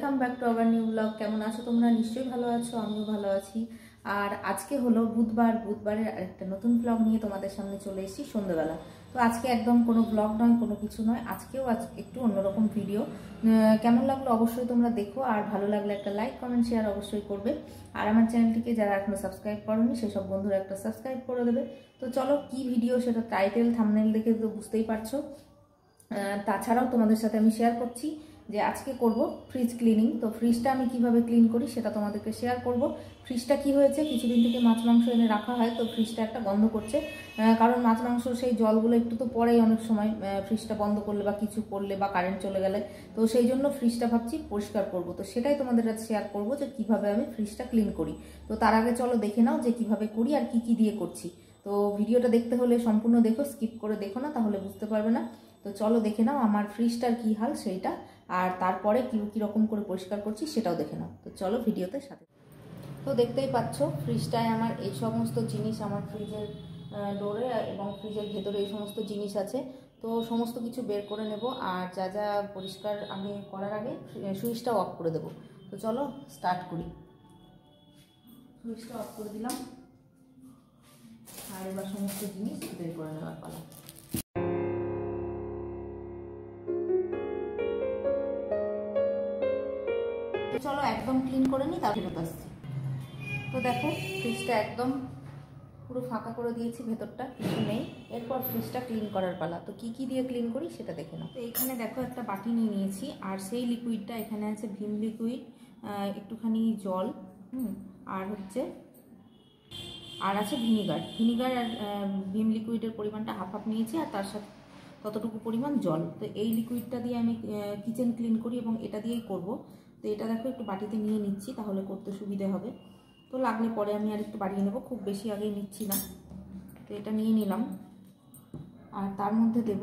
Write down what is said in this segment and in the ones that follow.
Welcome back to our new blog. কেমন আছো তোমরা? নিশ্চয়ই ভালো আছো, আমিও ভালো আছি। আর আজকে হলো বুধবারের আরেকটা নতুন ব্লগ নিয়ে তোমাদের সামনে চলে এসেছি সন্ধ্যাবেলা। তো আজকে একদম কোনো ব্লগ নয়, কোনো কিছু নয়, আজকেও একটু অন্যরকম ভিডিও। কেমন লাগলো অবশ্যই তোমরা দেখো, আর ভালো লাগলে একটা লাইক কমেন্ট শেয়ার অবশ্যই করবে। আর আমার চ্যানেলটিকে যারা এখনো সাবস্ক্রাইব করোনি সেসব বন্ধুরা একটা সাবস্ক্রাইব করে দেবে। তো চলো কি ভিডিও সেটা টাইটেল থাম্বনেল দেখে তো বুঝতেই পারছো। তাছাড়াও তোমাদের সাথে আমি শেয়ার করছি যে আজকে করব ফ্রিজ ক্লিনিং। তো ফ্রিজটা আমি কিভাবে ক্লিন করি সেটা তোমাদেরকে শেয়ার করব। ফ্রিজটা কি হয়েছে, কিছুদিন থেকে মাছ মাংস এনে রাখা হয়, তো ফ্রিজটা একটা গন্ধ করছে। কারণ মাছ মাংস সেই জলগুলো একটু তো পরেই অনেক সময় ফ্রিজটা বন্ধ করলে বা কিছু করলে বা কারেন্ট চলে গেলে, তো সেই জন্য ফ্রিজটা ভাবছি পরিষ্কার করব। তো সেটাই তোমাদের কাছে শেয়ার করব যে কিভাবে আমি ফ্রিজটা ক্লিন করি। তো তার আগে চলো দেখে নাও যে কিভাবে করি আর কি দিয়ে করছি। তো ভিডিওটা দেখতে হলে সম্পূর্ণ দেখো, স্কিপ করে দেখো না, তাহলে বুঝতে পারবে না। তো চলো দেখে নাও আমার ফ্রিজটার কি হাল সেইটা, আর তারপরে কীরকম করে পরিষ্কার করছি সেটাও দেখে নাও। তো চলো ভিডিওতে সাথে। তো দেখতেই পাচ্ছ ফ্রিজটায় আমার এই সমস্ত জিনিস, আমার ফ্রিজের ডোরে এবং ফ্রিজের ভেতরে এই সমস্ত জিনিস আছে। তো সমস্ত কিছু বের করে নেব, আর যা যা পরিষ্কার আমি করার আগে সুইচটাও অফ করে দেবো। তো চলো স্টার্ট করি। সুইচটা অফ করে দিলাম, আর এবার সমস্ত জিনিস বের করে নেওয়ার পালা। চলো একদম ক্লিন করে নিই, তারপর ফেরত আসছি। তো দেখো ফ্রিজটা একদম পুরো ফাঁকা করে দিয়েছি, ভেতরটা কিছু নেই। এরপর ফ্রিজটা ক্লিন করার পালা। তো কি দিয়ে ক্লিন করি সেটা দেখে নাও। তো এখানে দেখো একটা বাটি নিয়ে নিয়েছি, আর সেই লিকুইডটা এখানে আছে ভিম লিকুইড, একটুখানি জল, আর আছে ভিনিগার আর ভিম লিকুইডের পরিমাণটা হাফ নিয়েছি, আর তার সাথে ততটুকু পরিমাণ জল। তো এই লিকুইডটা দিয়ে আমি কিচেন ক্লিন করি এবং এটা দিয়েই করব। তো এটা দেখো একটু বাটিতে নিয়ে নিচ্ছি, তাহলে করতে সুবিধে হবে। তো লাগলে পরে আমি আর একটু বাড়িয়ে নেব, খুব বেশি আগেই নিচ্ছি না। তো এটা নিয়ে নিলাম, আর তার মধ্যে দেব,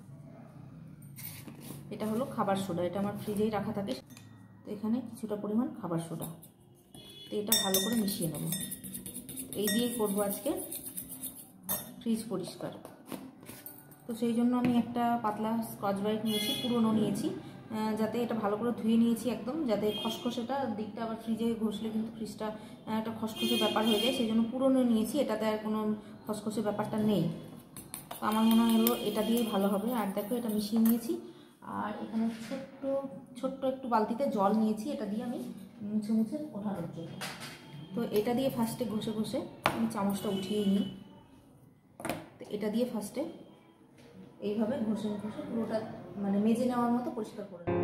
এটা হলো খাবার সোডা, এটা আমার ফ্রিজেই রাখা থাকে। তো এখানে কিছুটা পরিমাণ খাবার সোডা, তো এটা ভালো করে মিশিয়ে নেব। এই দিয়েই করবো আজকে ফ্রিজ পরিষ্কার। তো সেই জন্য আমি একটা পাতলা স্কচ ব্রাইট নিয়েছি, পুরনো নিয়েছি, যাতে এটা ভালো করে ধুয়ে নিয়েছি একদম, যাতে খসখসেটা দিকটা আবার ফ্রিজে ঘষলে কিন্তু ফ্রিজটা একটা খসখসে ব্যাপার হয়ে যায়, সেই জন্য পুরনো নিয়েছি। এটাতে আর কোনো খসখসে ব্যাপারটা নেই। তো আমার মনে হলো এটা দিয়েই ভালো হবে। আর দেখো এটা মিশিয়ে নিয়েছি, আর এখানে ছোট্ট একটু বালতিতে জল নিয়েছি, এটা দিয়ে আমি মুছে ওঠানোর জন্য। তো এটা দিয়ে ফার্স্টে ঘষে আমি চামচটা উঠিয়ে নিই। তো এটা দিয়ে ফার্স্টে এইভাবে ঘষে পুরোটা মানে মেজে নেওয়ার মতো পরিষ্কার করে নেব।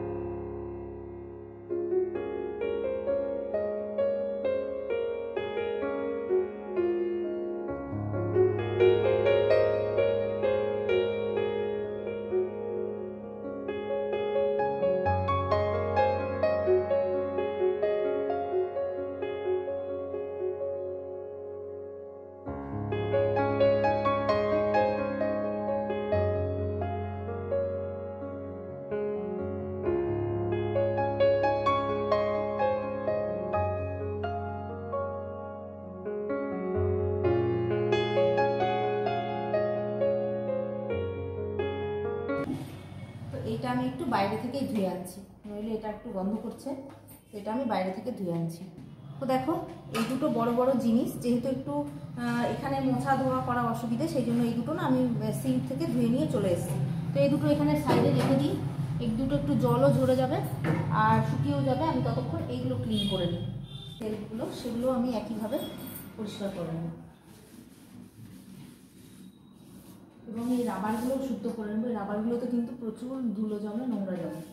এটা আমি একটু বাইরে থেকেই ধুয়ে আনছি, নইলে এটা একটু গন্ধ করছে। এটা আমি বাইরে থেকে ধুয়ে আনছি। তো দেখো এই দুটো বড় জিনিস, যেহেতু একটু এখানে মোছা ধোয়া করা অসুবিধে, সেই জন্য এই দুটো না আমি সিঙ্ক থেকে ধুয়ে নিয়ে চলে এসেছি। তো এই দুটো এখানে সাইডে রেখে দিই, এই দুটো একটু জলও ঝরে যাবে আর শুকিয়েও যাবে। আমি ততক্ষণ এইগুলো ক্লিন করে নিই, তেলগুলো সেগুলো আমি একইভাবে পরিষ্কার করে নিই, এবং এই রাবারগুলো শুদ্ধ করে নেবো। এই রাবারগুলোতে কিন্তু প্রচুর ধুলো জমে, নোংরা জমে।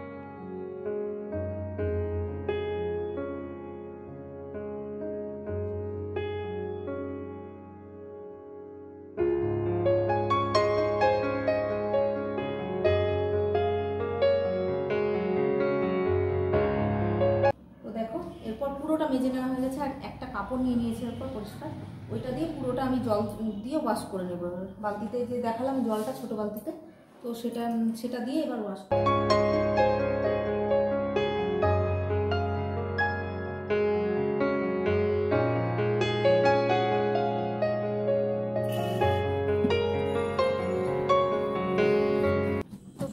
তো দেখো এরপর পুরোটা মেজে নেওয়া হয়ে গেছে, আর একটা কাপড় নিয়ে নিয়েছি এরপর পরিষ্কার, ওইটা দিয়ে পুরোটা আমি জল দিয়ে ওয়াশ করে নেবো। বালতিতে যে দেখালাম জলটা, ছোট বালতিতে, তো সেটা দিয়ে এবার ওয়াশ করব।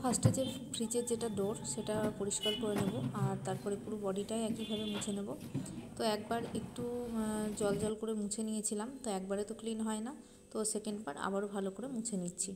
ফার্স্টে যে ফ্রিজের যেটা ডোর সেটা পরিষ্কার করে নেব, আর তারপরে পুরো বডিটাই একইভাবে মুছে নেব। তো একবার একটু জল জল করে মুছে নিয়েছিলাম, তো একবারে তো ক্লিন হয় না, তো সেকেন্ড বার আবারও ভালো করে মুছে নিচ্ছি।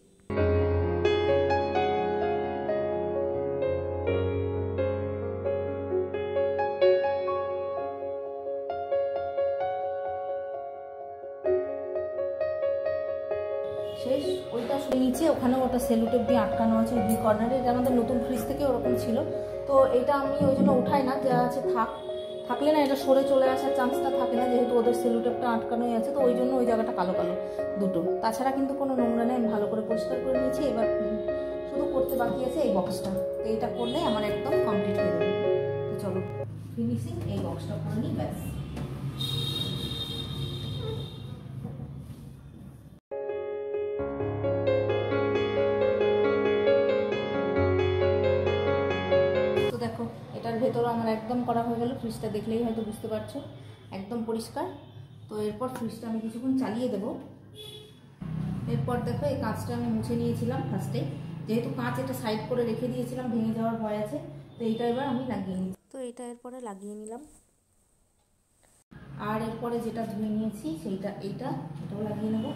শেষ ওইটা নিচে ওখানে ওটা সেলুটেপ দিয়ে আটকানো আছে ওই দুই কর্নারে। এটা আমাদের নতুন ফ্রিজ থেকে ওরকম ছিল, তো এটা আমি ওই জন্য উঠাই না, যা আছে থাকলে না এটা সরে চলে আসার চান্সটা থাকে না, যেহেতু ওদের সেলুটেপটা আটকানোই আছে, তো ওই জন্য ওই জায়গাটা কালো কালো দুটো। তাছাড়া কিন্তু কোনো নোংরা নেই, আমি ভালো করে পরিষ্কার করে নিয়েছি। এবার শুধু করতে বাকি আছে এই বক্সটা, তো এইটা করলে আমার একদম কমপ্লিট হয়ে যাবে। তো চলো ফিনিশিং এই বক্সটা করে নিই, ব্যাস। দেখো এটার ভেতরে আমার একদম করা হয়ে গেল, ফ্রিজটা দেখলেই হয়তো বুঝতে পারছো একদম পরিষ্কার। তো এরপর ফ্রিজটা আমি কিছুক্ষণ চালিয়ে দেবো। এরপর দেখো এই কাঁচটা আমি মুছে নিয়েছিলাম ফার্স্টে, যেহেতু কাঁচ এটা সাইড করে রেখে দিয়েছিলাম, ভেঙে যাওয়ার ভয় আছে, তো এইটা এবার আমি লাগিয়ে নিই। তো এটা এরপরে লাগিয়ে নিলাম। আর এরপরে যেটা ধুয়ে নিয়েছি এটাও লাগিয়ে নেবো।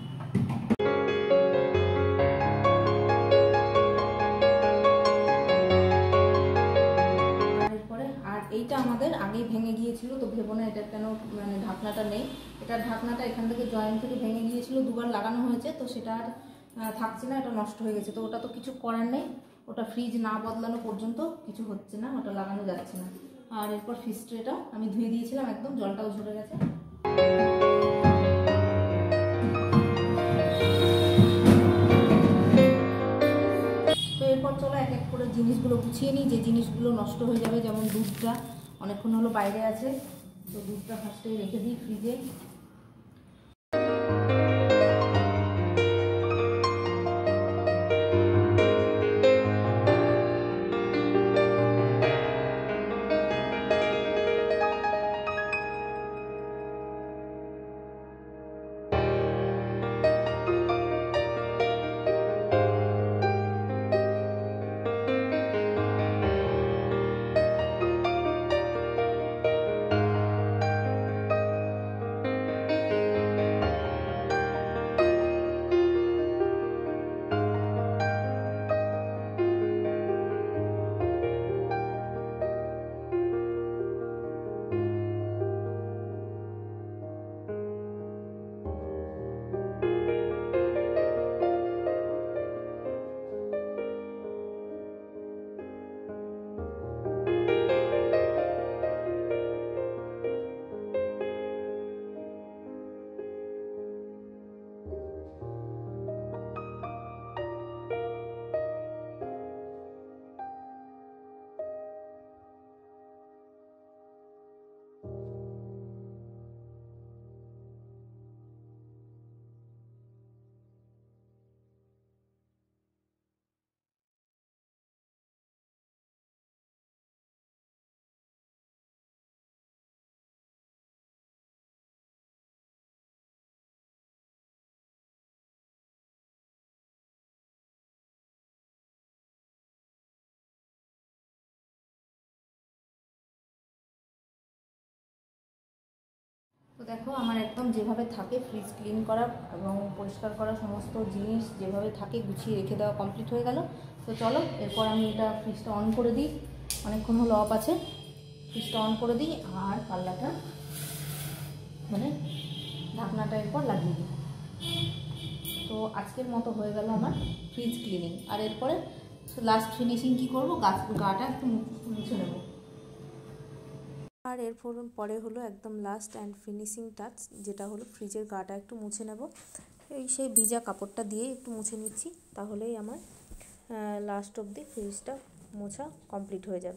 এইটা আমাদের আগেই ভেঙে গিয়েছিল, তো ভেবো না এটা কেন মানে ঢাকনাটা নেই। এটার ঢাকনাটা এখান থেকে জয়েন্ট থেকে ভেঙে গিয়েছিল, দুবার লাগানো হয়েছে, তো সেটা আর থাকছে না, এটা নষ্ট হয়ে গেছে। তো ওটা তো কিছু করার নেই, ওটা ফ্রিজ না বদলানো পর্যন্ত কিছু হচ্ছে না, ওটা লাগানো যাচ্ছে না। আর এরপর ফ্রিজ ট্রেটা আমি ধুয়ে দিয়েছিলাম, একদম জলটাও ঝরে গেছে। এরপর চলো এক এক করে জিনিসগুলো গুছিয়ে নিই, যে জিনিসগুলো নষ্ট হয়ে যাবে। যেমন দুধটা অনেকক্ষণ হলো বাইরে আছে, তো দুধটা ফার্স্টে রেখে দিই ফ্রিজে। তো দেখো আমার একদম যেভাবে থাকে ফ্রিজ ক্লিন করা এবং পরিষ্কার করা সমস্ত জিনিস যেভাবে থাকে গুছিয়ে রেখে দেওয়া কমপ্লিট হয়ে গেল। তো চলো এরপর আমি এটা ফ্রিজটা অন করে দিই, অনেকক্ষণ হলো অফ আছে, ফ্রিজটা অন করে দিই আর পাল্লাটা মানে ঢাকনাটা এরপর লাগিয়ে দিই। তো আজকের মতো হয়ে গেল আমার ফ্রিজ ক্লিনিং। আর এরপরে লাস্ট ফিনিশিং কি করব, গাটা একটু মুছে নেব। আর এরপর পরে হলো একদম লাস্ট অ্যান্ড ফিনিশিং টাচ, যেটা হলো ফ্রিজের গাটা একটু মুছে নেব। সেই ভিজা কাপড়টা দিয়ে একটু মুছে নিচ্ছি, তাহলেই আমার লাস্ট অবধি ফ্রিজটা মোছা কমপ্লিট হয়ে যাবে।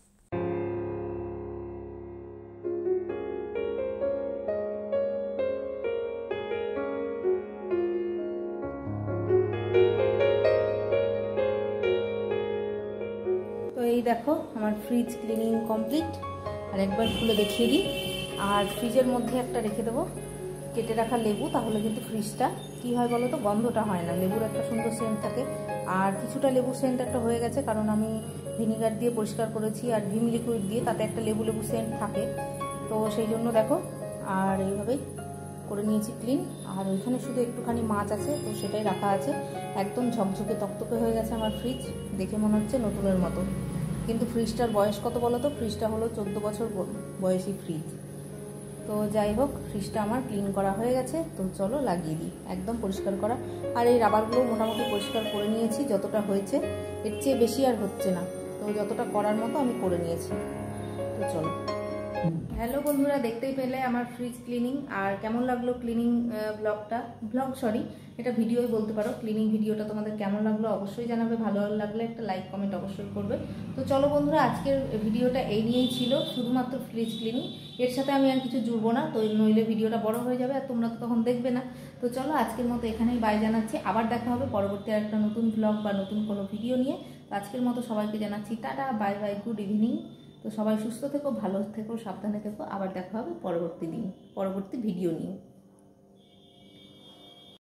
তো এই দেখো আমার ফ্রিজ ক্লিনিং কমপ্লিট। আর একবার খুলে দেখিয়ে দিই। আর ফ্রিজের মধ্যে একটা রেখে দেবো, কেটে রাখা লেবু, তাহলে কিন্তু ফ্রিজটা কী হয় বলো তো, গন্ধটা হয় না, লেবুর একটা সুন্দর সেন্ট থাকে। আর কিছুটা লেবুর সেন্ট একটা হয়ে গেছে, কারণ আমি ভিনিগার দিয়ে পরিষ্কার করেছি আর ভিম লিকুইড দিয়ে, তাতে একটা লেবু লেবু সেন্ট থাকে, তো সেই জন্য দেখো। আর এইভাবেই করে নিয়েছি ক্লিন। আর ওইখানে শুধু একটুখানি মাছ আছে, তো সেটাই রাখা আছে। একদম ঝকঝকে তকতকে হয়ে গেছে আমার ফ্রিজ, দেখে মনে হচ্ছে নতুনের মতো। কিন্তু ফ্রিজটার বয়স কত বলো তো? ফ্রিজটা হলো 14 বছর বয়সী ফ্রিজ। তো যাই হোক, ফ্রিজটা আমার ক্লিন করা হয়ে গেছে, তো চলো লাগিয়ে দিই। একদম পরিষ্কার করা, আর এই রাবারগুলো মোটামুটি পরিষ্কার করে নিয়েছি যতটা হয়েছে, এর চেয়ে বেশি আর হচ্ছে না, তো যতটা করার মতো আমি করে নিয়েছি। তো চলো। হ্যালো বন্ধুরা, দেখতেই পেলে আমার ফ্রিজ ক্লিনিং। আর কেমন লাগলো ক্লিনিং এটা ভিডিওই বলতে পারো। ক্লিনিং ভিডিওটা তোমাদের কেমন লাগলো অবশ্যই জানাবে, ভালো লাগলে একটা লাইক কমেন্ট অবশ্যই করবে। তো চলো বন্ধুরা, আজকের ভিডিওটা এই নিয়েই ছিল, শুধুমাত্র ফ্রিজ ক্লিনিং। এর সাথে আমি আর কিছু জুড়বো না, তো নইলে ভিডিওটা বড় হয়ে যাবে আর তোমরা তো তখন দেখবে না। তো চলো, আজকের মতো এখানেই বাই জানাচ্ছি। আবার দেখা হবে পরবর্তী একটা নতুন ব্লগ বা নতুন কোনো ভিডিও নিয়ে। তো আজকের মতো সবাইকে জানাচ্ছি ta ta, bye bye, good evening. তো সবাই সুস্থ থেকো, ভালো থেকো, সাবধানে থেকো। আবার দেখা হবে পরবর্তী ভিডিও নিয়ে।